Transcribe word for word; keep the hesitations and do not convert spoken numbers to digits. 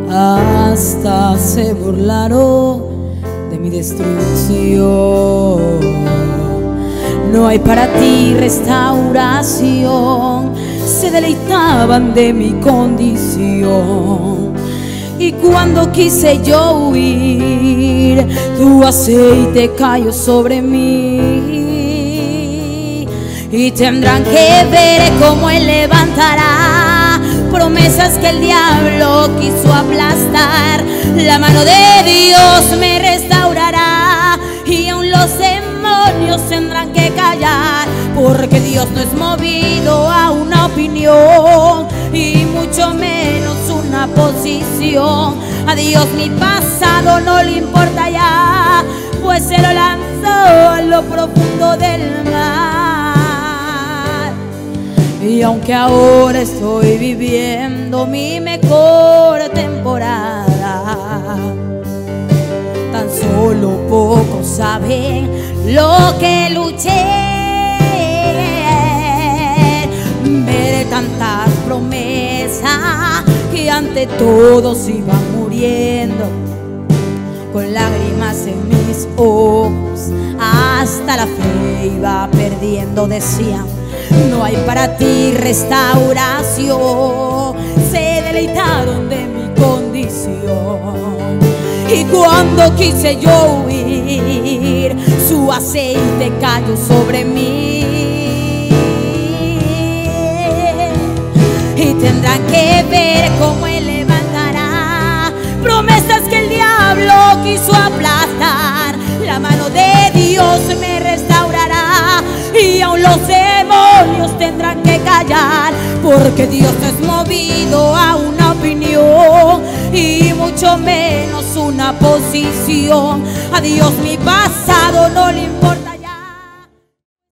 hasta se burlaron de mi destrucción. No hay para ti restauración, se deleitaban de mi condición. Y cuando quise yo huir, tu aceite cayó sobre mí. Y tendrán que ver cómo Él levantará promesas que el diablo quiso aplastar. La mano de Dios me restaurará y aún los demonios tendrán que callar, porque Dios no es movido a una opinión y mucho menos una posición. A Dios mi pasado no le importa ya, pues se lo lanzó a lo profundo del mar. Y aunque ahora estoy viviendo mi mejor temporada, tan solo pocos saben lo que luché. Veré tantas promesas que ante todos iban muriendo, con lágrimas en mis ojos, hasta la fe iba perdiendo. Decían: no hay para ti restauración, se deleitaron de mi condición. Y cuando quise yo huir, su aceite cayó sobre mí. Y tendrán que ver cómo Él levantará promesas que el diablo quiso aplastar. La mano de Dios me restaurará y aún los demonios tendrán que callar, porque Dios no es movido a una opinión y mucho menos una posición. A Dios mi pasado no le importa.